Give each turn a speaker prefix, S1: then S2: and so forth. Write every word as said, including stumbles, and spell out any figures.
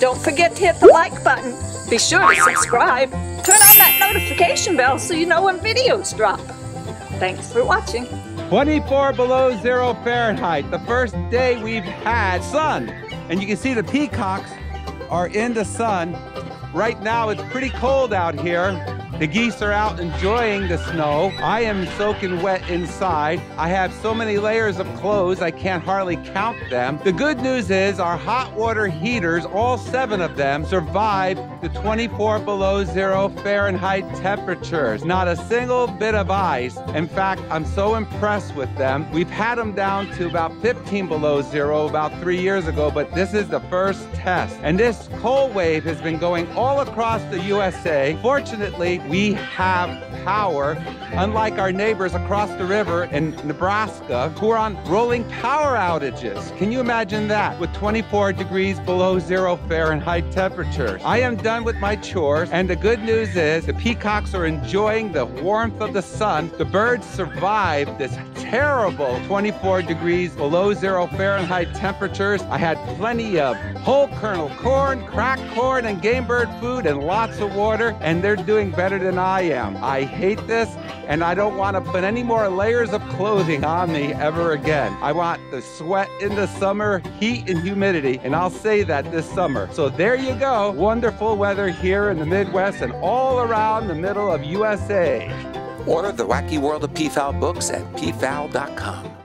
S1: Don't forget to hit the like button. Be sure to subscribe. Turn on that notification bell so you know when videos drop. Thanks for watching.
S2: twenty-four below zero Fahrenheit, the first day we've had sun. And you can see the peacocks are in the sun. Right now it's pretty cold out here. The geese are out enjoying the snow. I am soaking wet inside. I have so many layers of clothes, I can't hardly count them. The good news is our hot water heaters, all seven of them, survived the twenty-four below zero Fahrenheit temperatures. Not a single bit of ice. In fact, I'm so impressed with them. We've had them down to about fifteen below zero about three years ago, but this is the first test. And this cold wave has been going all across the U S A. Fortunately, we have power, unlike our neighbors across the river in Nebraska who are on rolling power outages. Can you imagine that with twenty-four degrees below zero Fahrenheit temperatures? I am done with my chores, and the good news is the peacocks are enjoying the warmth of the sun. The birds survived this terrible twenty-four degrees below zero Fahrenheit temperatures. I had plenty of whole kernel corn, cracked corn, and game bird food, and lots of water, and they're doing better than I am. I hate this, and I don't want to put any more layers of clothing on me ever again. I want the sweat in the summer, heat and humidity, and I'll say that this summer. So there you go. Wonderful weather here in the Midwest and all around the middle of U S A.
S3: Order The Wacky World of Peafowl books at peafowl dot com.